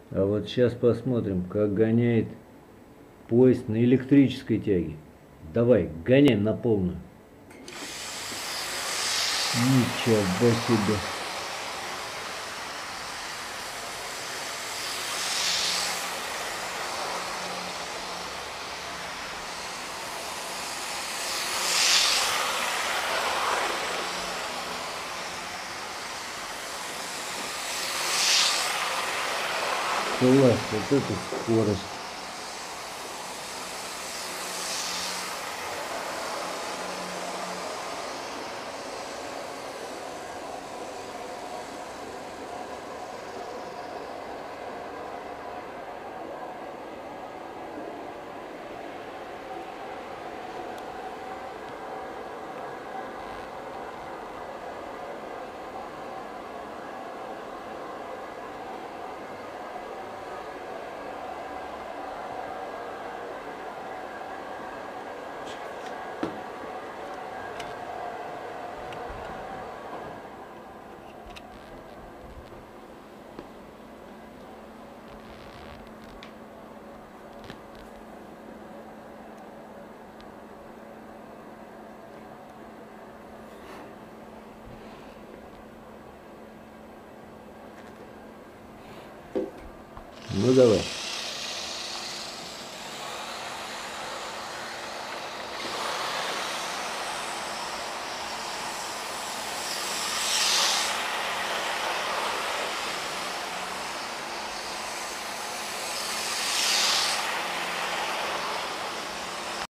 А вот сейчас посмотрим, как гоняет поезд на электрической тяге. Давай, гоняем на полную. Ничего себе. Класс, вот это скорость. Ну давай.